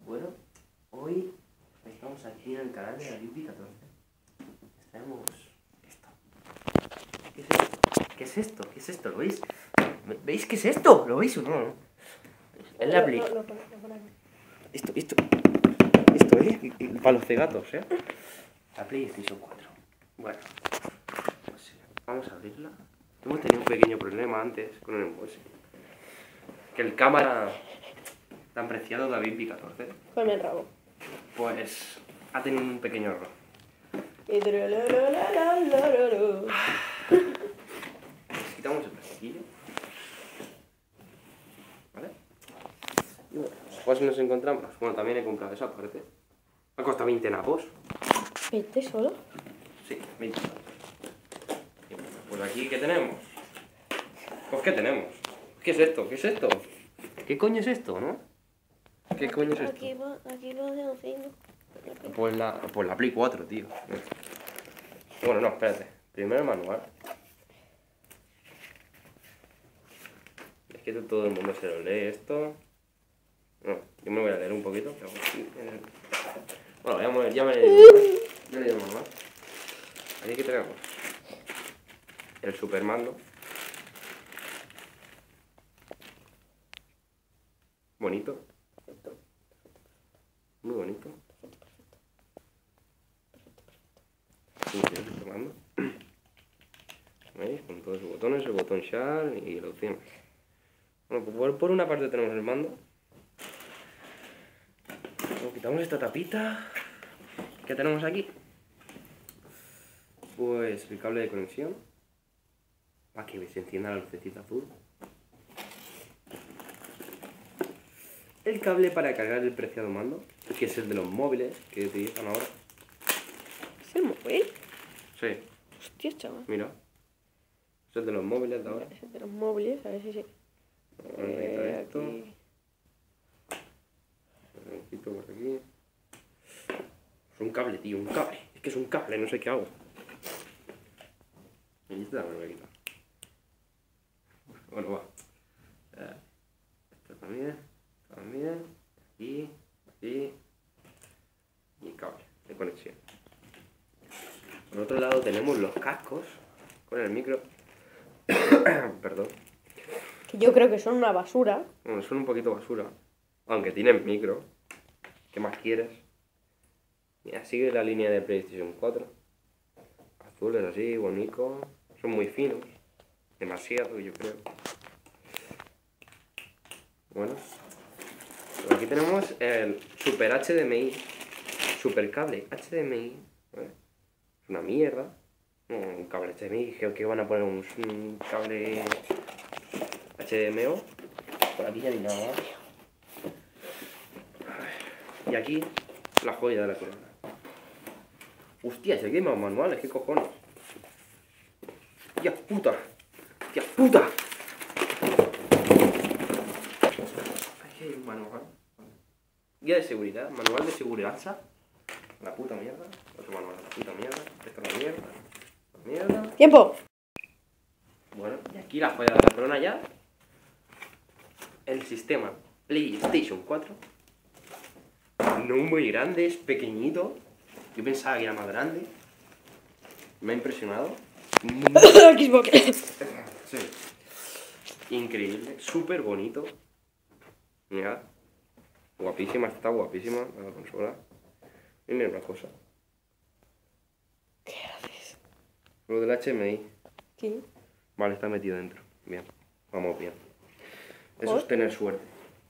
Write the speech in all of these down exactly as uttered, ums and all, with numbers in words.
Bueno, hoy estamos aquí en el canal de David catorce. Tenemos esto. ¿Qué es esto? ¿Qué es esto? ¿Qué es esto? ¿Lo veis? ¿Veis qué es esto? ¿Lo veis o no? Es la Play. Lo, lo, lo pone, lo pone aquí. Esto, esto. Esto, ¿eh? Para los cegatos, ¿eh? La PlayStation cuatro. Bueno, pues vamos a abrirla. Hemos tenido un pequeño problema antes con el unboxing. Que el cámara tan preciado David catorce, Con el rabo. pues ha tenido un pequeño error. Y trolololololololo. Les quitamos el plastiquillo. ¿Vale? Y bueno, pues nos encontramos. Bueno, también he comprado esa parte. Me ha costado veinte napos. ¿Este solo? Sí, veinte napos. Y bueno, pues aquí, ¿qué tenemos? Pues, ¿qué tenemos? ¿Qué es esto? ¿Qué es esto? ¿Qué coño es esto, no? ¿Qué coño es esto? Aquí va, aquí va de encima. Pues la, pues la Play cuatro, tío. Bueno, no, espérate. Primero el manual. Es que todo el mundo se lo lee esto. No, yo me voy a leer un poquito. Pero... Bueno, ya me, ya me he leído el manual. Ya he leído el manual. Aquí que tenemos el super mando. Bonito. Muy bonito. Sí, el super mando. ¿Veis? Con todos sus botones, el botón Share y las opciones. Bueno, pues por, por una parte tenemos el mando. Luego quitamos esta tapita. ¿Qué tenemos aquí? Pues el cable de conexión. Para que se encienda la lucecita azul. El cable para cargar el preciado mando, que es el de los móviles que utilizan ahora. ¿Es el móvil? Sí, Hostia, chaval. mira. Es el de los móviles de ahora. Es el de los móviles, a ver si sí. Vamos a quitar Eh, esto. aquí. Lo quito por aquí. Es un cable, tío, un cable. Es que es un cable, no sé qué hago. Y este también lo voy a quitar. Bueno, va. Eh, Esto también. También. Aquí. Aquí. Y cable de conexión. Por otro lado tenemos los cascos con el micro. Perdón. Que yo creo que son una basura. Bueno, son un poquito basura. Aunque tienen micro. ¿Qué más quieres? Mira, sigue la línea de PlayStation cuatro. Azules así, bonitos. Son muy finos. Demasiado, yo creo. Bueno. Pues aquí tenemos el Super H D M I. Super cable H D M I. ¿Vale? Es una mierda. No, un cable H D M I. Creo que van a poner un, un cable H D M I. Por aquí ya ni nada más. Y aquí, la joya de la corona. Hostia, se queman manuales, ¿qué cojones? ¡Tía puta! ¡Tía puta! Aquí hay un manual. Guía de seguridad, manual de seguridad. La puta mierda. Otro manual, la puta mierda. Esto es la mierda. La mierda. ¡Tiempo! Bueno, y aquí la joya de la corona ya. El sistema PlayStation cuatro. No muy grande, es pequeñito. Yo pensaba que era más grande. Me ha impresionado. Xbox. Sí. Increíble, súper bonito. Mirad. Guapísima, está guapísima la consola. Y mira una cosa. ¿Qué haces? Lo del H D M I. ¿Qué? Vale, está metido dentro. Bien, vamos bien. Eso ¿Por? es tener suerte.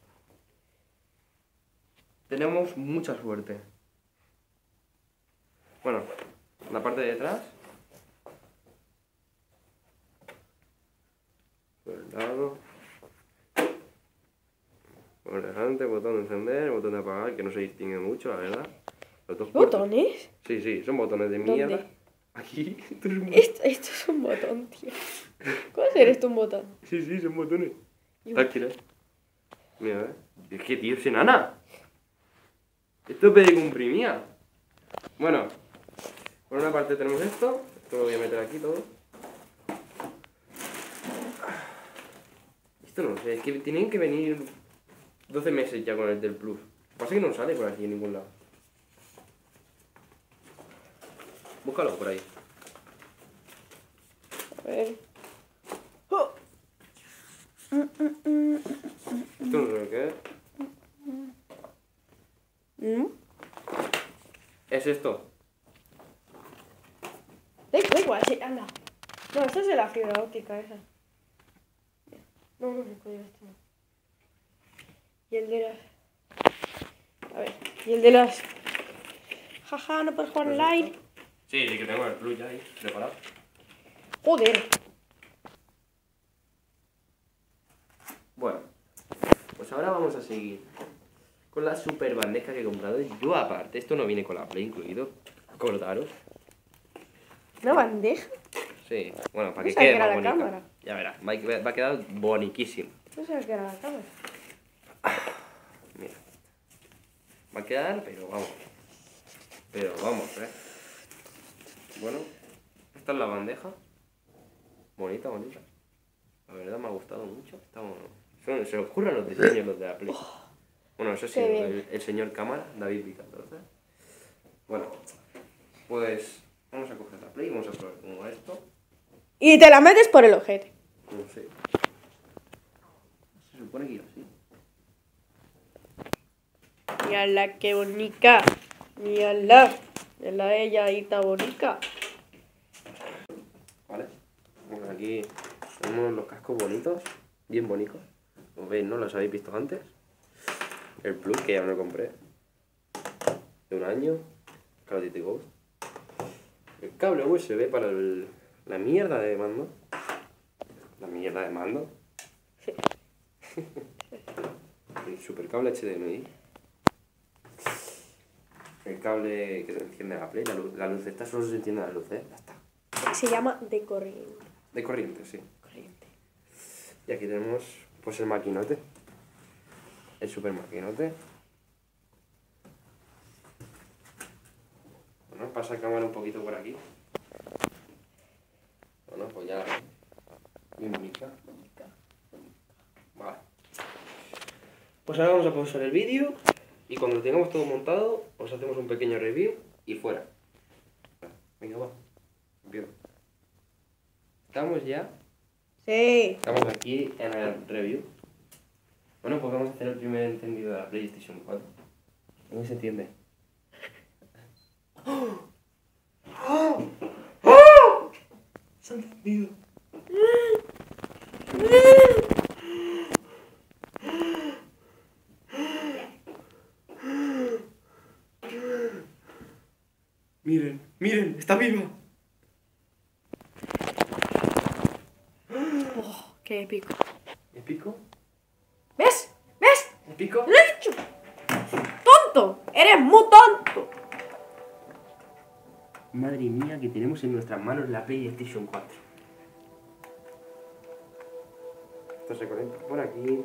Tenemos mucha suerte. Bueno, la parte de detrás. Por el lado. Por delante, botón de encender, botón de apagar, que no se distingue mucho, la verdad. Los dos puertos. ¿Botones? Sí, sí, son botones de ¿Dónde? mierda. Aquí. Esto es un- Esto, esto es un botón, tío. ¿Cómo hacer esto un botón? Sí, sí, son botones. Y- Táctiles. Mira, ¿eh? Es que, tío, es enana. Esto es de comprimía. Bueno, por una parte tenemos esto. Esto lo voy a meter aquí todo. Esto no lo sé, es que tienen que venir doce meses ya con el del Plus. Pasa que no sale por aquí en ningún lado. Búscalo por ahí. A ver. Oh. Mm, mm, mm, Esto no sé lo que es. mm. Es esto. Da da igual, sí, anda. No, esta es de la fibra óptica, esa. No, no, no, coño, esto no. Y el de las... A ver, y el de las... Jaja, no puedes jugar ¿No es online. esto? Sí, sí que tengo el plus ya ahí, preparado. Joder. Bueno, pues ahora vamos a seguir con la super bandeja que he comprado yo aparte. Esto no viene con la Play incluido, acordaros. ¿Una bandeja? Sí, bueno, para que No sabía quede que era más la bonita. cámara. Ya verás, va a, va a quedar boniquísimo. No sabía que era la cámara. Mira, va a quedar, pero vamos. Pero vamos, eh. Bueno, esta es la bandeja. Bonita, bonita. La verdad me ha gustado mucho. Está bueno. Son- Se os ocurren los diseños los de la Play. Bueno, eso sí, Qué bien. el, el señor cámara, David P catorce. Bueno, pues vamos a coger la Play y vamos a probar cómo va esto. Y te la metes por el ojete. No sé. Se supone que iba así. Mírala, qué bonita. Mírala. Mírala ella ahí está bonita. Vale. Bueno, aquí tenemos los cascos bonitos, bien bonitos. Como veis, ¿no? Los habéis visto antes. El Plus, que ya me lo compré. De un año. Call of Duty Ghost. El cable U S B para el, la mierda de mando. La mierda de mando. Sí. El super cable H D M I. El cable que se enciende la Play. La luz, la luz esta solo se enciende la luz, ¿eh? Ya está. Se llama de corriente. De corriente, sí. Corriente. Y aquí tenemos pues el maquinote. El super maquinote. Bueno, pasa la cámara un poquito por aquí. Bueno, pues ya. Bien bonita. Vale. Pues ahora vamos a pausar el vídeo. Y cuando lo tengamos todo montado, os hacemos un pequeño review y fuera. Venga, va. Empiezo. Estamos ya. Sí. Estamos aquí en el review. Bueno, pues vamos a hacer el primer encendido de la PlayStation cuatro. ¿Cómo se entiende? ¡Oh! ¡Oh! ¡Oh! Se ha encendido. Miren, miren, está viva. Oh, qué épico. ¿Épico? ¿Ves? ¿Ves? ¿Épico? ¡Lo he dicho! ¡Tonto! ¡Eres muy tonto! Madre mía, que tenemos en nuestras manos la PlayStation cuatro. Esto se conecta por aquí.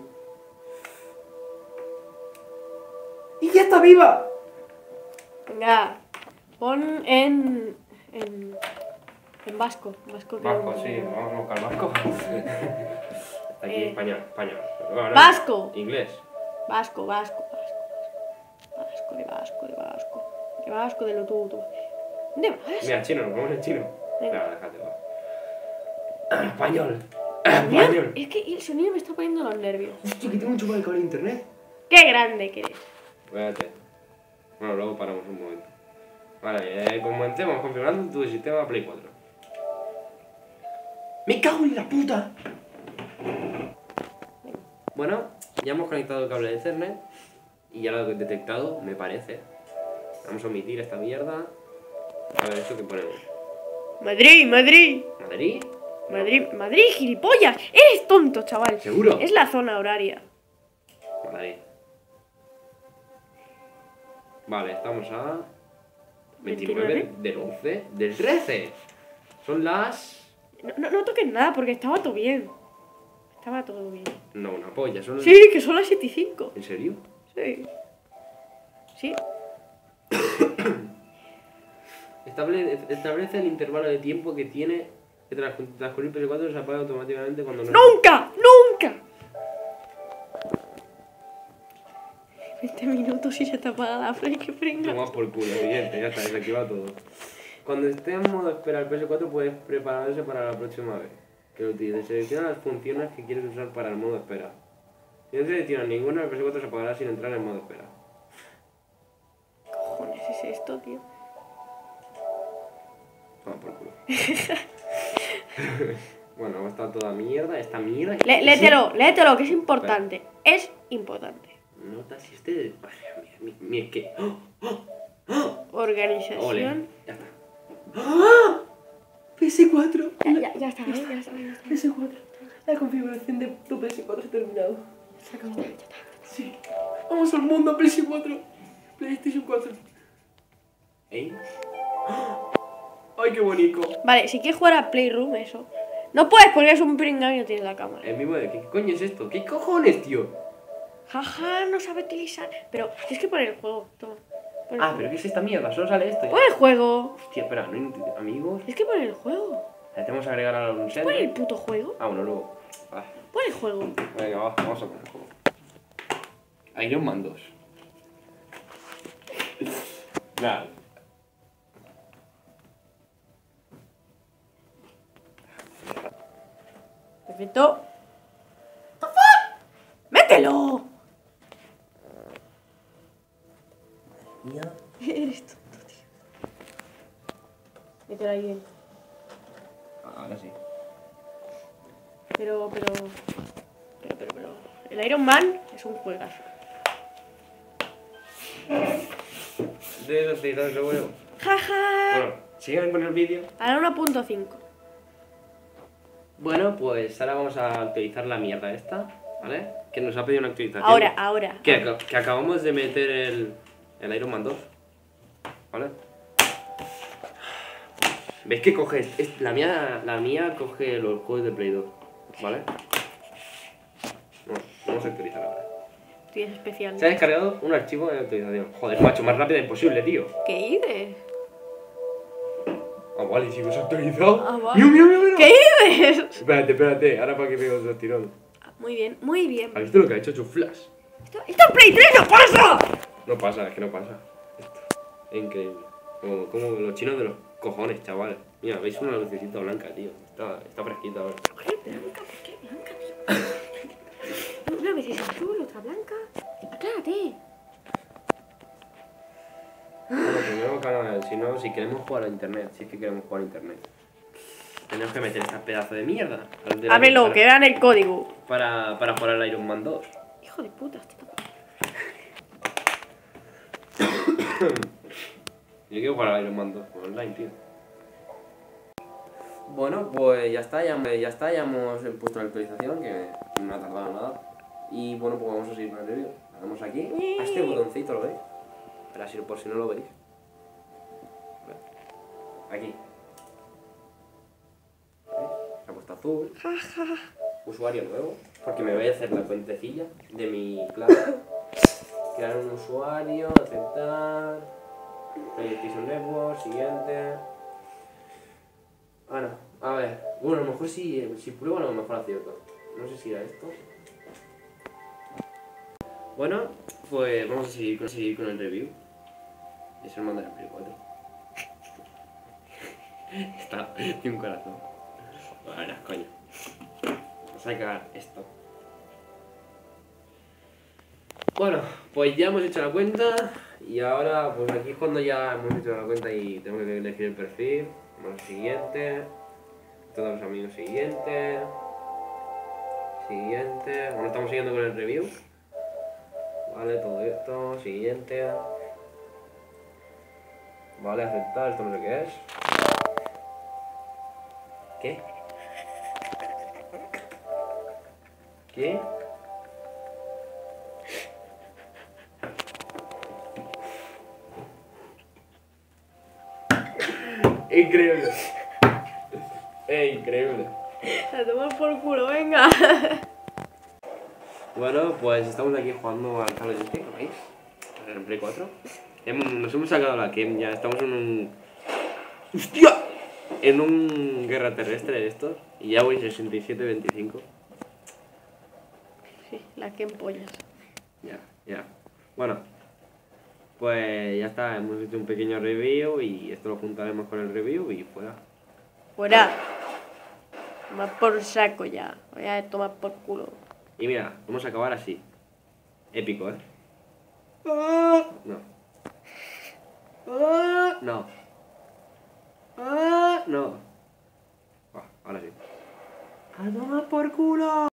¡Y ya está viva! Venga, pon en... en... en vasco. Vasco, que- Vasco, sí, vamos a buscar vasco. Está aquí Eh. español, español. Bueno, Vasco. Inglés. Vasco, vasco, vasco, vasco. Vasco, de vasco, de vasco. De vasco, de lo tuyo. ¿Dónde vas? Mira, chino, nos vamos en chino. Venga. Claro, déjate, va. Español. Mira, Español. es que el sonido me está poniendo los nervios. Hostia, que tengo un chupa de cable de internet. ¡Qué grande que eres! Espérate. Bueno, luego paramos un momento. Vale, eh, comencemos configurando tu sistema Play cuatro. ¡Me cago en la puta! Bueno, ya hemos conectado el cable de Ethernet y ya lo he detectado, me parece. Vamos a omitir esta mierda. A ver, ¿eso qué ponemos? Madrid, Madrid. ¿Madrid? Madrid, Madrid, gilipollas. Eres tonto, chaval. ¿Seguro? Es la zona horaria. Madrid. Vale, estamos a veintinueve del once del trece. Son las... No, no, no toques nada porque estaba todo bien. Estaba todo bien. No, una polla, son... Sí, que son las siete y cinco. ¿En serio? Sí. Sí. Estable- establece el intervalo de tiempo que tiene que tras- transcurrir P S cuatro se apaga automáticamente cuando no... ¡Nunca! ¡Nunca! veinte minutos y se te apaga la Play, qué pringa. Toma por culo, siguiente, ya está, desactiva todo. Cuando esté en modo espera el P S cuatro puedes prepararse para la próxima vez que lo utilices. Selecciona las funciones que quieres usar para el modo espera. Si no seleccionas ninguna, el P S cuatro se apagará sin entrar en modo espera. ¿Qué cojones es esto, tío? Toma por culo. Bueno, está toda mierda, esta mierda... Le, léetelo, léetelo, que es importante. Espera. Es importante. Nota si este... Mira, mira, es que... ¡Oh! ¡Oh! ¡Oh! Organización... Ole, ya está. ¡Ah! P S cuatro. Ya, ya, ya está, ¿eh? Ya está, ya está. P S cuatro. La configuración de tu P S cuatro ha terminado. Se acabó. Ya está. Sí. Vamos al mundo P S cuatro. PlayStation cuatro. ¿Eh? ¡Ay, qué bonito! Vale, si quieres jugar a Playroom, eso. No puedes porque es un pringao y no tienes la cámara. El mismo de... ¿Qué coño es esto? ¿Qué cojones, tío? Jaja, no sabe utilizar. Pero tienes que poner el juego. Toma. Pon el Ah, juego. pero ¿qué es esta mierda? Solo sale esto. Pon el juego. Hostia, espera, no entiendo. Amigos. Tienes que poner el juego. Le tenemos que agregar a un set. Pon el puto juego. Ah, bueno, luego. Ah, Pon el juego. venga, va, vamos a poner el juego. Iron Man dos. Nada. Perfecto. What the fuck? ¡Mételo! Mía. Eres tonto, tío. Mételo ahí bien. Ahora sí. Pero, pero... Pero, pero, pero... El Iron Man es un juegazo. De esos tirados de huevo. Jaja. Bueno, sigan con el vídeo. A la uno punto cinco. Bueno, pues ahora vamos a actualizar la mierda esta, ¿vale? Que nos ha pedido una actualización. Ahora, ahora. Que, ac- que acabamos de meter el, el Iron Man dos, ¿vale? ¿Veis que coge? es- es- la, mía, la mía coge los juegos de Play dos, ¿vale? Bueno, vamos a actualizar ahora. Tienes especial. Se ha descargado un archivo de actualización. Joder, macho, más rápido imposible, tío. ¿Qué dices? Ah, vale, si me has actualizado. Ah, vale. ¡Mira, mira, mira, mira! ¿Qué dices? Espérate, espérate, ahora para que veas los tirones. Muy bien, muy bien. ¿Has visto lo que ha hecho Chuflash? Esto, esto en Play tres no pasa. No pasa, es que no pasa. Esto es increíble. Como, como los chinos de los cojones, chaval. Mira, veis una lucecita blanca, tío. Está, está fresquita ahora. ¿Por qué blanca? ¿Por qué blanca, tío? Una vez es azul, otra blanca. Aclárate. Bueno, primero canal, si no, si queremos jugar a internet, si es que queremos jugar a internet. Tenemos que meter este pedazo de mierda. al de la- Ábrelo, para- que vean el código. Para, para jugar al Iron Man dos. Hijo de puta, este tapa. Yo quiero jugar al Iron Man dos online, tío. Bueno, pues ya está, ya, ya está, ya hemos puesto la actualización, que no ha tardado nada. Y bueno, pues vamos a seguir con el review. Le damos aquí, a este botoncito, ¿lo veis? Espera, si, por si no lo veis. Aquí. ¿Veis? Se ha puesto azul. Usuario nuevo, porque me voy a hacer la cuentecilla de mi clase. Crear un usuario, aceptar. PlayStation Network, siguiente. Ahora, a ver. Bueno, a lo mejor si, si pruebo, a lo mejor acierto. No sé si era esto. Bueno, pues vamos a seguir con, seguir con el review. Es el mando de la Play cuatro. Está, tiene un corazón. Ahora, coño. Vamos a sacar esto. Bueno, pues ya hemos hecho la cuenta. Y ahora, pues aquí es cuando ya hemos hecho la cuenta y tengo que elegir el perfil. Vamos al siguiente. Todos los amigos siguiente. Siguiente. Bueno, estamos siguiendo con el review. Vale, todo esto. Siguiente. Vale, aceptar. Esto no sé qué es. ¿Qué? ¿Qué? Increíble. Es increíble. La tomas por culo, venga. Bueno, pues estamos aquí jugando al Call of Duty, ¿lo veis? En el Play cuatro. Hemos, nos hemos sacado la Kem, ya estamos en un... ¡Hostia! En un guerra terrestre de estos. Y ya voy sesenta y siete veinticinco. Sí, la que empollas. Ya, ya. Bueno, pues ya está, hemos hecho un pequeño review y esto lo juntaremos con el review y fuera. Fuera. Toma por saco ya. Voy a tomar por culo. Y mira, vamos a acabar así. Épico, ¿eh? No. No. No. Ah, ahora sí. ¡A tomar por culo!